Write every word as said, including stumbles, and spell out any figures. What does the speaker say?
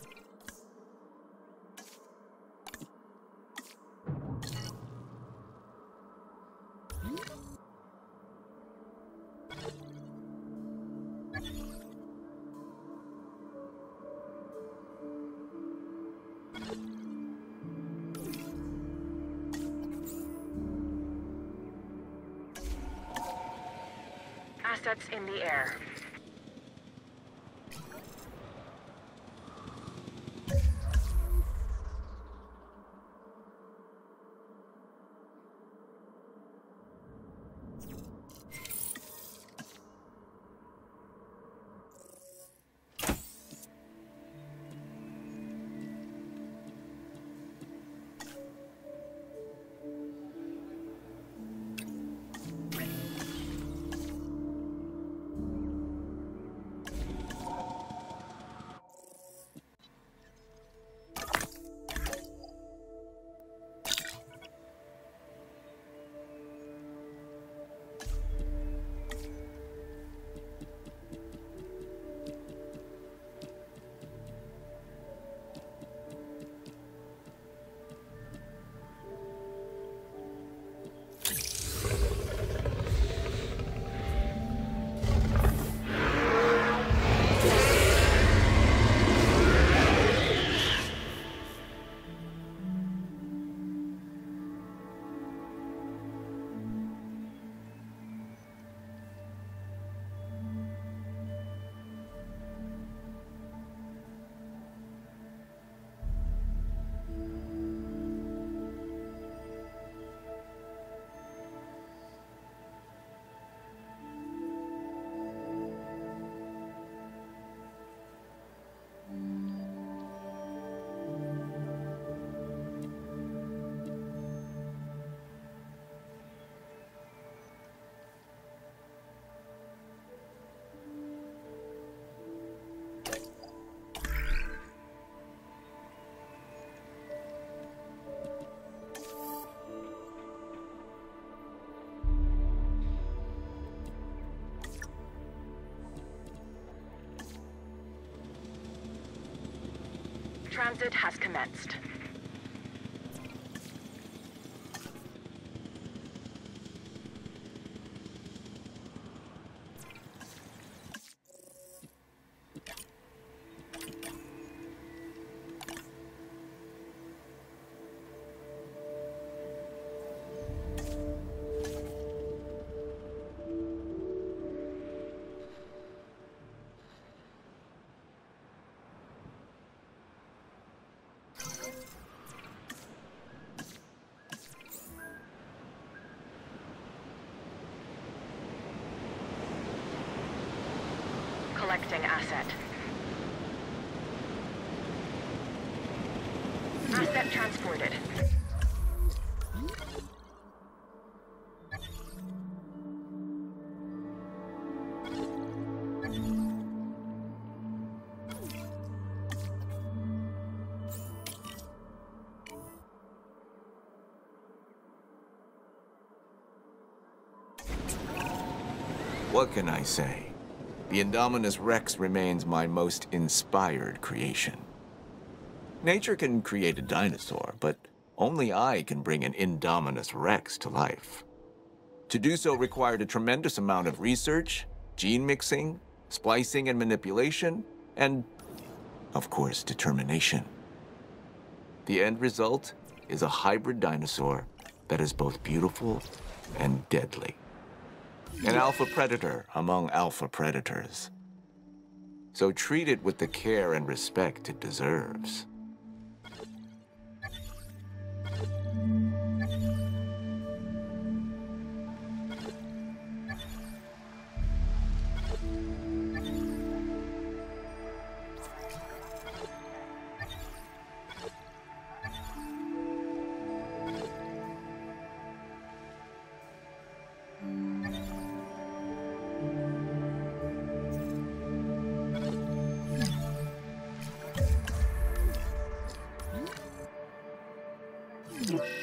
Assets in the air. Transit has commenced. Collecting asset. Asset transported. What can I say? The Indominus Rex remains my most inspired creation. Nature can create a dinosaur, but only I can bring an Indominus Rex to life. To do so required a tremendous amount of research, gene mixing, splicing and manipulation, and, of course, determination. The end result is a hybrid dinosaur that is both beautiful and deadly. An alpha predator among alpha predators. So treat it with the care and respect it deserves. Yeah.